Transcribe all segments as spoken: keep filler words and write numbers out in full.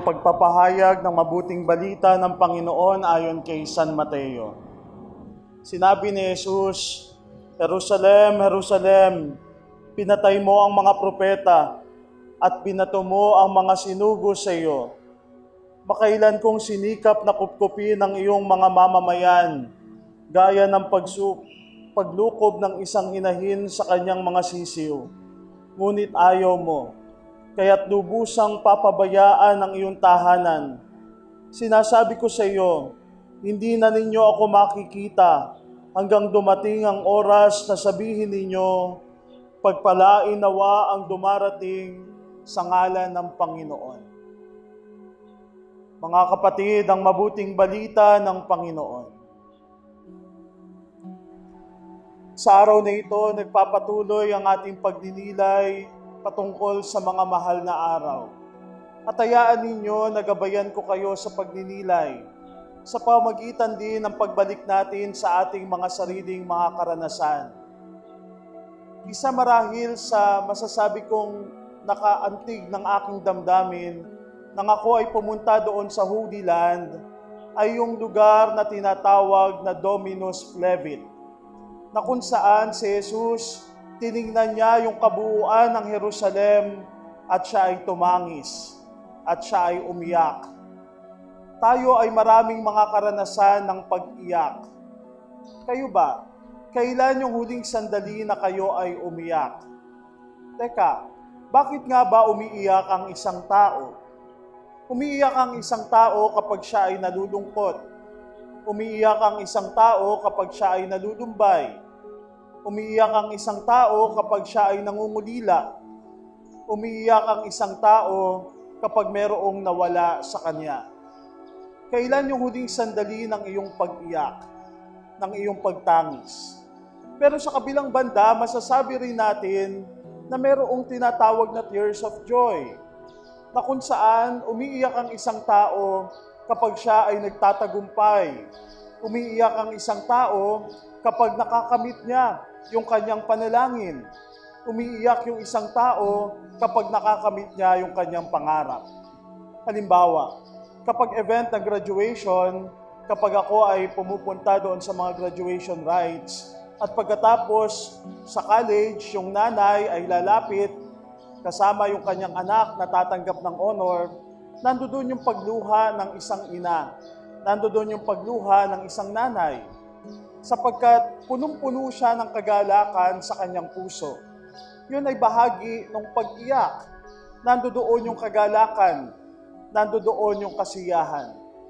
ang pagpapahayag ng mabuting balita ng Panginoon ayon kay San Mateo. Sinabi ni Jesus, Jerusalem, Jerusalem, pinatay mo ang mga propeta at binato mo ang mga sinugo sa iyo. Makailan kong sinikap na kupkupin ang iyong mga mamamayan, gaya ng pagsu- paglukob ng isang inahin sa kanyang mga sisiw. Ngunit ayaw mo, kaya't lubusang papabayaan ang iyong tahanan. Sinasabi ko sa iyo, hindi na ninyo ako makikita hanggang dumating ang oras na sabihin ninyo, pagpalain nawa ang dumarating sa ngalan ng Panginoon. Mga kapatid, ang mabuting balita ng Panginoon. Sa araw na ito, nagpapatuloy ang ating pagdinilay patungkol sa mga mahal na araw. At hayaan ninyo, nagabayan ko kayo sa pagninilay, sa pamagitan din ng pagbalik natin sa ating mga sariling mga karanasan. Isa marahil sa masasabi kong nakaantig ng aking damdamin nang ako ay pumunta doon sa Holy Land ay yung lugar na tinatawag na Dominus Flevit, na kung saan si Jesus tiningnan niya yung kabuuan ng Jerusalem at siya ay tumangis at siya ay umiyak. Tayo ay maraming mga karanasan ng pag-iyak. Kayo ba? Kailan yung huling sandali na kayo ay umiyak? Teka, bakit nga ba umiiyak ang isang tao? Umiiyak ang isang tao kapag siya ay nalulungkot. Umiiyak ang isang tao kapag siya ay nalulumbay. Umiiyak ang isang tao kapag siya ay nangungulila. Umiiyak ang isang tao kapag mayroong nawala sa kanya. Kailan yung huling sandali ng iyong pag-iyak, ng iyong pagtangis? Pero sa kabilang banda, masasabi rin natin na mayroong tinatawag na tears of joy, na kung saan umiiyak ang isang tao kapag siya ay nagtatagumpay. Umiiyak ang isang tao kapag nakakamit niya yung kanyang panalangin. Umiiyak yung isang tao kapag nakakamit niya yung kanyang pangarap. Halimbawa, kapag event ng graduation, kapag ako ay pumupunta doon sa mga graduation rites, at pagkatapos sa college, yung nanay ay lalapit kasama yung kanyang anak na tatanggap ng honor, nandoon yung pagluha ng isang ina, nandoon yung pagluha ng isang nanay, sapagkat punong-puno siya ng kagalakan sa kanyang puso. Yun ay bahagi ng pag-iyak. Nandoon yung kagalakan, nandoon yung kasiyahan.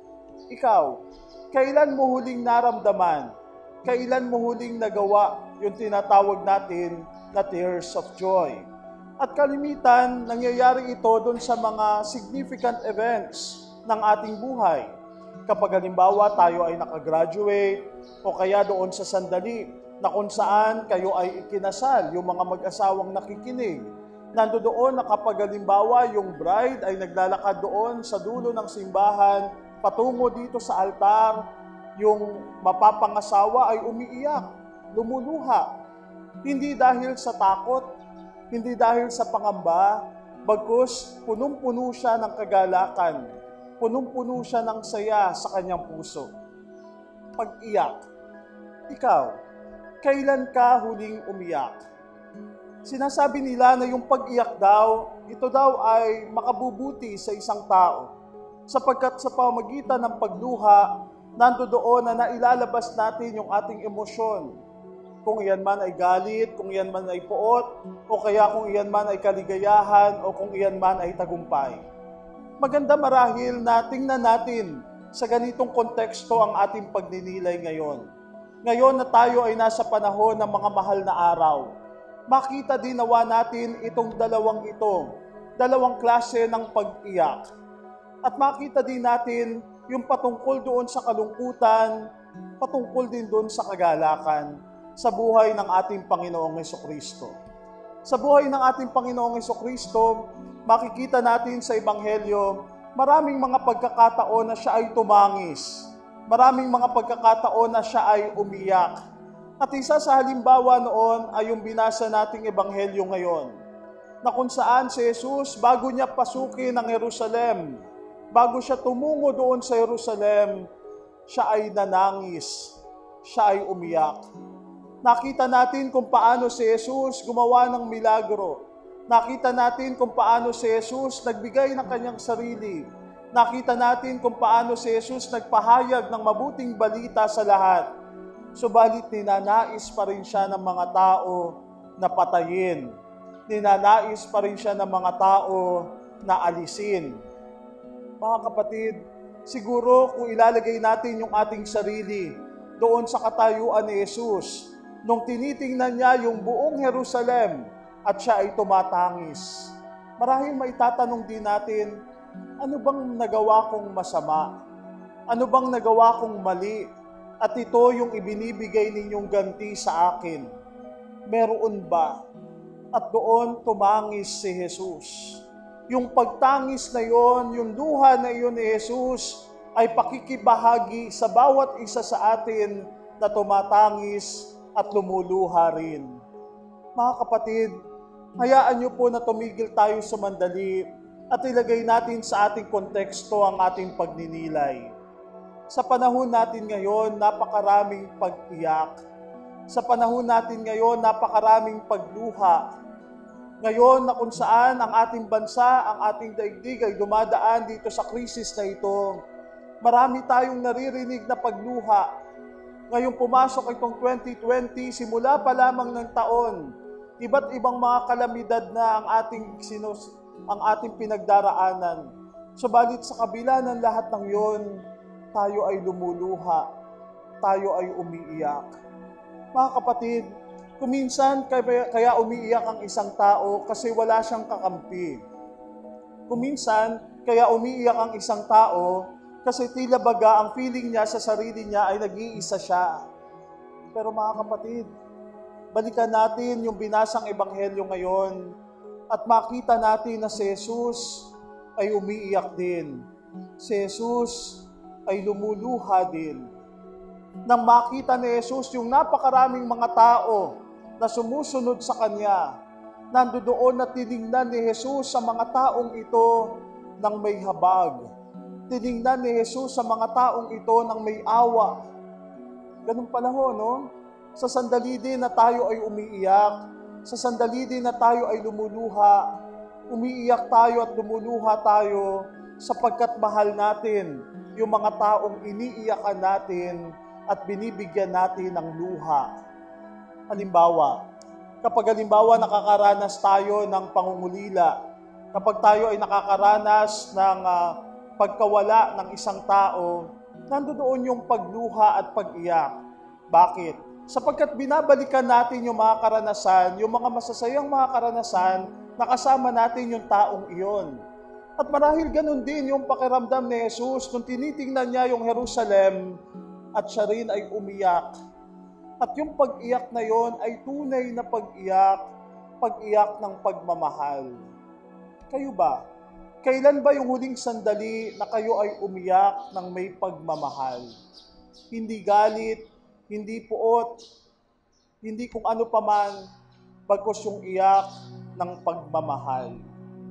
Ikaw, kailan mo huling naramdaman, kailan mo huling nagawa yung tinatawag natin na tears of joy? At kalimitan, nangyayari ito doon sa mga significant events ng ating buhay. Kapag halimbawa tayo ay nakagraduate o kaya doon sa sandali na kung saan kayo ay ikinasal, yung mga mag-asawang nakikinig. Nandoon na kapag halimbawa yung bride ay naglalakad doon sa dulo ng simbahan, patungo dito sa altar, yung mapapangasawa ay umiiyak, lumuluha. Hindi dahil sa takot, hindi dahil sa pangamba, bagkus punong-puno siya ng kagalakan, punong-puno siya ng saya sa kanyang puso. Pag-iyak. Ikaw, kailan ka huling umiyak? Sinasabi nila na yung pag-iyak daw, ito daw ay makabubuti sa isang tao. Sapagkat sa pamagitan ng pagluha, nandoon na nailalabas natin yung ating emosyon. Kung iyan man ay galit, kung iyan man ay puot, o kaya kung iyan man ay kaligayahan, o kung iyan man ay tagumpay. Maganda marahil na tingnan natin sa ganitong konteksto ang ating pagninilay ngayon. Ngayon na tayo ay nasa panahon ng mga mahal na araw, makita din nawa natin itong dalawang ito, dalawang klase ng pag-iyak. At makita din natin yung patungkol doon sa kalungkutan, patungkol din doon sa kagalakan sa buhay ng ating Panginoong Hesukristo. Sa buhay ng ating Panginoong Hesukristo, makikita natin sa Ebanghelyo, maraming mga pagkakataon na siya ay tumangis. Maraming mga pagkakataon na siya ay umiyak. At isa sa halimbawa noon ay yung binasa nating Ebanghelyo ngayon, na kung saan si Jesus, bago niya pasukin ang Jerusalem, bago siya tumungo doon sa Jerusalem, siya ay nanangis, siya ay umiyak. Nakita natin kung paano si Jesus gumawa ng milagro. Nakita natin kung paano si Jesus nagbigay ng kanyang sarili. Nakita natin kung paano si Jesus nagpahayag ng mabuting balita sa lahat. Subalit ninanais pa rin siya ng mga tao na patayin. Ninanais pa rin siya ng mga tao na alisin. Mga kapatid, siguro kung ilalagay natin yung ating sarili doon sa katayuan ni Jesus, nung tinitingnan niya yung buong Jerusalem at siya ay tumatangis, marahil may tatanong din natin, ano bang nagawa kong masama? Ano bang nagawa kong mali? At ito yung ibinibigay ninyong ganti sa akin. Meron ba? At doon tumangis si Jesus. Yung pagtangis na yon, yung luha na yon ni Jesus, ay pakikibahagi sa bawat isa sa atin na tumatangis at lumuluha rin. Mga kapatid, hayaan niyo po na tumigil tayo sa mandali at ilagay natin sa ating konteksto ang ating pagninilay. Sa panahon natin ngayon, napakaraming pag-iyak. Sa panahon natin ngayon, napakaraming pagluha. Ngayon na kung saan ang ating bansa, ang ating daigdig ay dumadaan dito sa krisis na ito, marami tayong naririnig na pagluha. Ngayong pumasok itong twenty twenty, simula pa lamang ng taon, iba't ibang mga kalamidad na ang ating sinus, ang ating pinagdaraanan. Subalit sa kabila ng lahat ng yon, tayo ay lumuluha, tayo ay umiiyak. Mga kapatid, kuminsan kaya, kaya umiiyak ang isang tao kasi wala siyang kakampi. Kuminsan kaya umiiyak ang isang tao kasi tila baga ang feeling niya sa sarili niya ay nag-iisa siya. Pero mga kapatid, balikan natin yung binasang ebanghelyo ngayon at makita natin na si Jesus ay umiiyak din. Si Jesus ay lumuluha din. Nang makita ni Jesus yung napakaraming mga tao na sumusunod sa Kanya, nandoon na tiningnan ni Jesus sa mga taong ito ng may habag. Tiningnan ni Jesus sa mga taong ito ng may awa. Ganun panahon, no? Sa sandali din na tayo ay umiiyak, sa sandali din na tayo ay lumuluha, umiiyak tayo at lumuluha tayo sapagkat mahal natin yung mga taong iniiyakan natin at binibigyan natin ng luha. Halimbawa, kapag halimbawa nakakaranas tayo ng pangungulila, kapag tayo ay nakakaranas ng uh, pagkawala ng isang tao, nandoon yung pagluha at pag-iyak. Bakit? Sapagkat binabalikan natin yung mga karanasan, yung mga masasayang mga karanasan, nakasama natin yung taong iyon. At marahil ganun din yung pakiramdam ni Jesus nung tinitingnan niya yung Jerusalem at siya rin ay umiyak. At yung pag-iyak na yon ay tunay na pag-iyak, pag-iyak ng pagmamahal. Kayo ba? Kailan ba yung huling sandali na kayo ay umiyak ng may pagmamahal? Hindi galit, hindi puot, hindi kung ano paman, bagkus yung iyak ng pagmamahal.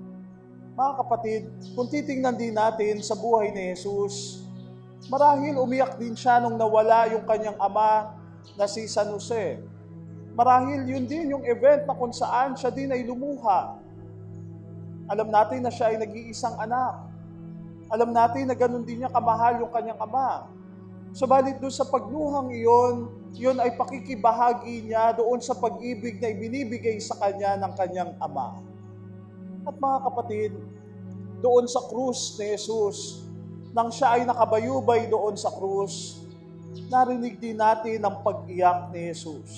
Mga kapatid, kung titingnan din natin sa buhay ni Jesus, marahil umiyak din siya nung nawala yung kanyang ama na si San Jose. Marahil yun din yung event na kung saan siya din ay lumuha. Alam natin na siya ay nag-iisang anak. Alam natin na ganun din niya kamahal yung kanyang ama. Subalit doon sa pagluhang iyon, yun ay pakikibahagi niya doon sa pag-ibig na ibinibigay sa kanya ng kanyang ama. At mga kapatid, doon sa krus ni Jesus, nang siya ay nakabayubay doon sa krus, narinig din natin ang pag-iyak ni Jesus.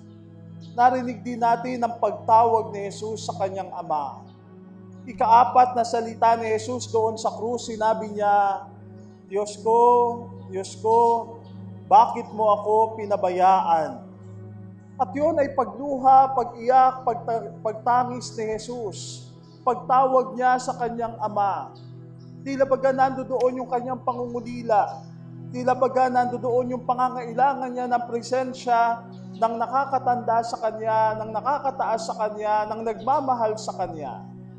Narinig din natin ang pagtawag ni Jesus sa kanyang ama. Ikaapat na salita ni Jesus doon sa krus, sinabi niya, Diyos ko, Diyos ko, bakit mo ako pinabayaan? At yun ay pagluha, pag-iyak, pagta- pagtangis ni Jesus. Pagtawag niya sa kanyang ama. Tila baga nandoon yung kanyang pangungulila. Tila baga nandoon yung pangangailangan niya ng presensya ng nakakatanda sa kanya, ng nakakataas sa kanya, ng nagmamahal sa kanya.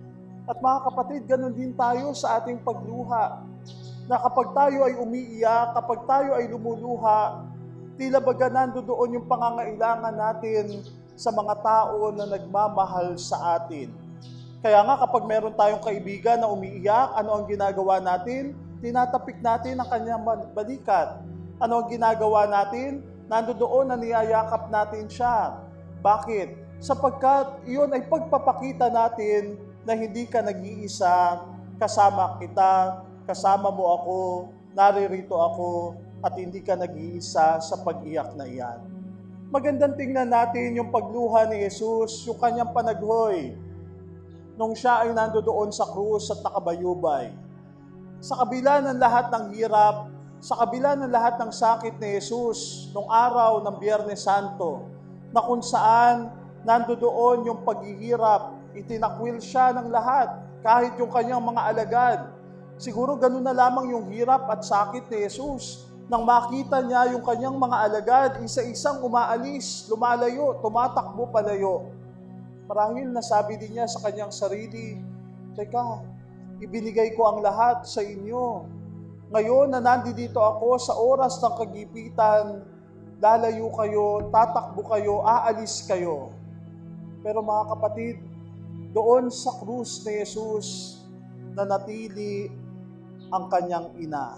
At mga kapatid, ganun din tayo sa ating pagluha. Na kapag tayo ay umiiyak, kapag tayo ay lumuluha, tila baga nandoon yung pangangailangan natin sa mga tao na nagmamahal sa atin. Kaya nga kapag meron tayong kaibigan na umiiyak, ano ang ginagawa natin? Tinatapik natin ang kanyang balikat. Ano ang ginagawa natin? Nandoon na niyayakap natin siya. Bakit? Sapagkat iyon ay pagpapakita natin na hindi ka nag-iisa, kasama kita, kasama mo ako, naririto ako, at hindi ka nag-iisa sa pag-iyak na iyan. Magandang tingnan natin yung pagluha ni Jesus, yung kanyang panaghoy, nung siya ay nandoon sa krus at nakabayubay. Sa kabila ng lahat ng hirap, sa kabila ng lahat ng sakit ni Jesus nung araw ng Biyernes Santo, na kung saan nandoon yung paghihirap, itinakwil siya ng lahat, kahit yung kanyang mga alagad. Siguro ganun na lamang yung hirap at sakit ni Jesus. Nang makita niya yung kanyang mga alagad, isa-isang umaalis, lumalayo, tumatakbo palayo. Marahil nasabi din niya sa kanyang sarili, teka, ibinigay ko ang lahat sa inyo. Ngayon na nandito ako sa oras ng kagipitan, lalayo kayo, tatakbo kayo, aalis kayo. Pero mga kapatid, doon sa krus ni Jesus, nanatili ang kanyang ina.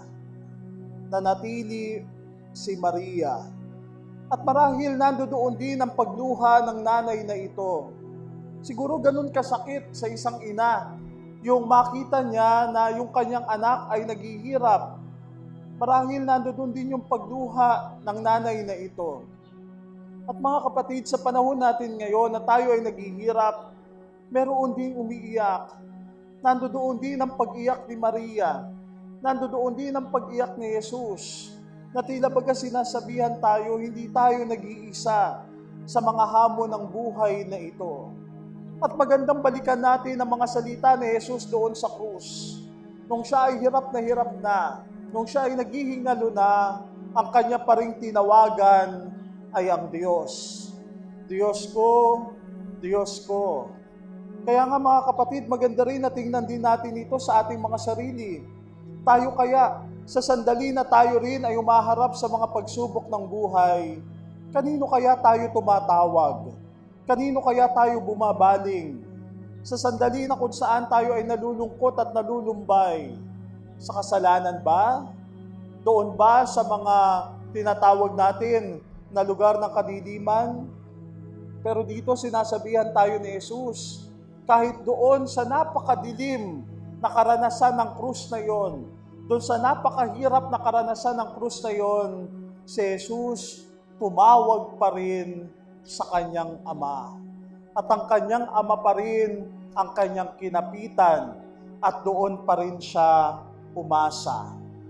Nanatili si Maria. At marahil nandoon din ang pagluha ng nanay na ito. Siguro ganun kasakit sa isang ina, yung makita niya na yung kanyang anak ay naghihirap. Marahil nandoon din yung pagluha ng nanay na ito. At mga kapatid, sa panahon natin ngayon na tayo ay naghihirap, meron din umiiyak. Nandoon din ang pag-iyak ni Maria. Nandoon din ang pag-iyak ni Jesus. Na tila baga sinasabihan tayo, hindi tayo nag-iisa sa mga hamon ng buhay na ito. At magandang balikan natin ang mga salita ni Jesus doon sa krus. Nung siya ay hirap na hirap na, nung siya ay naghihingalo na, ang kanya pa ring tinawagan ay ang Diyos. Diyos ko, Diyos ko. Kaya nga mga kapatid, maganda rin na tingnan din natin ito sa ating mga sarili. Tayo kaya, sa sandali na tayo rin ay umaharap sa mga pagsubok ng buhay, kanino kaya tayo tumatawag? Kanino kaya tayo bumabaling? Sa sandali na kung saan tayo ay nalulungkot at nalulumbay? Sa kasalanan ba? Doon ba sa mga tinatawag natin na lugar ng kadiliman? Pero dito sinasabihan tayo ni Jesus, kahit doon sa napakadilim na karanasan ng krus na yon, doon sa napakahirap na karanasan ng krus na yon, si Jesus tumawag pa rin sa kanyang ama. At ang kanyang ama pa rin ang kanyang kinapitan at doon pa rin siya umasa.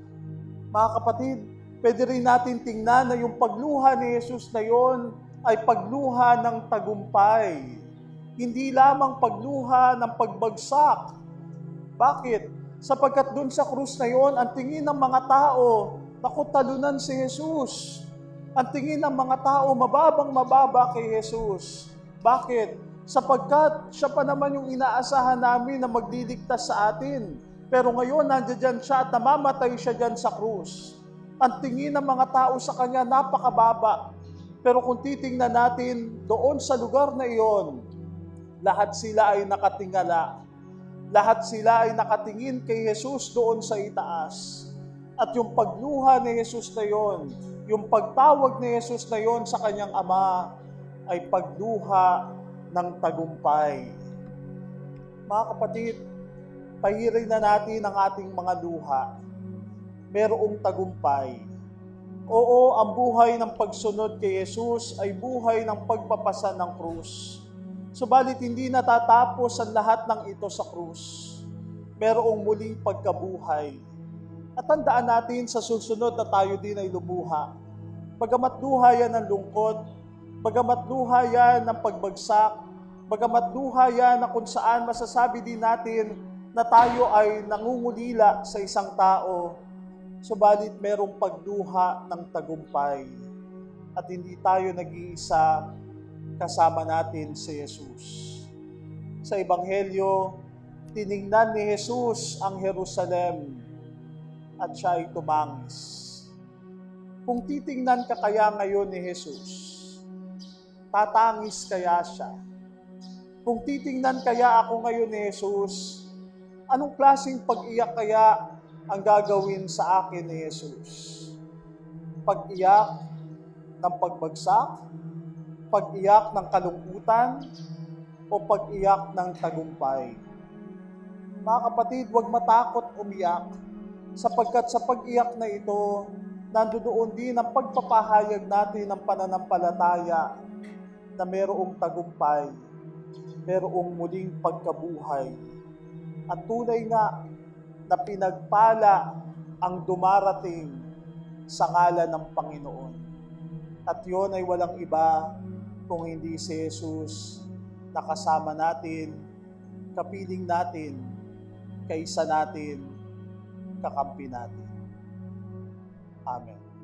Mga kapatid, pwede rin natin tingnan na yung pagluha ni Jesus na yon ay pagluha ng tagumpay. Hindi lamang pagluha ng pagbagsak. Bakit? Sapagkat dun sa krus na yon, ang tingin ng mga tao, naku, talunan si Jesus. Ang tingin ng mga tao, mababang mababa kay Jesus. Bakit? Sapagkat siya pa naman yung inaasahan namin na magliligtas sa atin. Pero ngayon, nandiyan siya at namamatay siya dyan sa krus. Ang tingin ng mga tao sa kanya, napakababa. Pero kung titingnan natin, doon sa lugar na iyon, lahat sila ay nakatingala. Lahat sila ay nakatingin kay Jesus doon sa itaas. At yung pagluha ni Jesus na yon, yung pagtawag ni Jesus na yon sa kanyang ama, ay pagluha ng tagumpay. Mga kapatid, pahirin na natin ang ating mga luha. Merong tagumpay. Oo, ang buhay ng pagsunod kay Jesus ay buhay ng pagpapasa ng krus. Subalit hindi natatapos ang lahat ng ito sa krus. Merong muling pagkabuhay. At tandaan natin sa susunod na tayo din ay lumuha. Bagamat luha yan ng lungkot, bagamat luha yan ng pagbagsak, bagamat luha yan na kung saan masasabi din natin na tayo ay nangungulila sa isang tao, subalit merong pagluha ng tagumpay. At hindi tayo nag-iisa, kasama natin si Jesus. Sa Ebanghelyo, tiningnan ni Jesus ang Jerusalem at siya ay tumangis. Kung titingnan ka kaya ngayon ni Jesus, tatangis kaya siya? Kung titingnan kaya ako ngayon ni Jesus, anong klaseng pag-iyak kaya ang gagawin sa akin ni Jesus? Pag-iyak ng pagbagsak? Pag-iyak ng kalungkutan? O pag-iyak ng tagumpay? Mga kapatid, huwag matakot umiyak, sapagkat sa pag-iyak na ito, nandoon din ang pagpapahayag natin ng pananampalataya na mayroong tagumpay, mayroong muling pagkabuhay. At tunay nga na pinagpala ang dumarating sa ngalan ng Panginoon. At yun ay walang iba kung hindi si Jesus na kasama natin, kapiling natin, kaisa natin, kakampi natin. Amen.